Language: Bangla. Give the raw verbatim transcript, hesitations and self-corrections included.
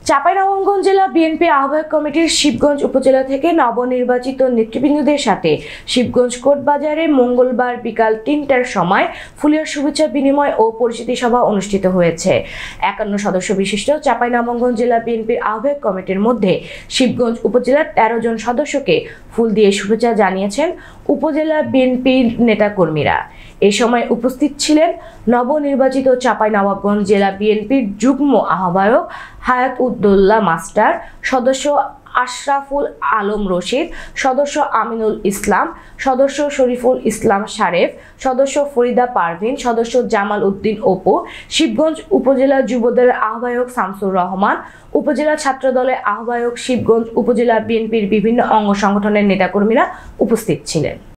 চাঁপাইনবাবগঞ্জ জেলা বিএনপি আহ্বায়ক কমিটির শিবগঞ্জ উপজেলা থেকে নবনির্বাচিত নেতৃবৃন্দদের সাথে শিবগঞ্জ কোর্ট বাজারে মঙ্গলবার বিকাল তিনটার সময় ফুলের শুভেচ্ছা বিনিময় ও পরিচিতি সভা অনুষ্ঠিত হয়েছে। একান্ন সদস্য বিশিষ্ট চাঁপাইনবাবগঞ্জ জেলা বিএনপির আহ্বায়ক কমিটির মধ্যে শিবগঞ্জ উপজেলার তেরো জন সদস্যকে ফুল দিয়ে শুভেচ্ছা জানিয়েছেন উপজেলা বিএনপির নেতাকর্মীরা। এ সময় উপস্থিত ছিলেন নবনির্বাচিত চাঁপাইনবাবগঞ্জ জেলা বিএনপির যুগ্ম আহ্বায়ক হায়াত উদ্দৌলা মাস্টার, সদস্য আশরাফুল আলম রশিদ, সদস্য আমিনুল ইসলাম, সদস্য শরীফুল ইসলাম শারেফ, সদস্য ফরিদা পারভিন, সদস্য জামাল উদ্দিন অপু, শিবগঞ্জ উপজেলা যুবদলের আহ্বায়ক শামসুর রহমান, উপজেলা ছাত্রদলের আহ্বায়ক, শিবগঞ্জ উপজেলা বিএনপির বিভিন্ন অঙ্গ সংগঠনের নেতাকর্মীরা উপস্থিত ছিলেন।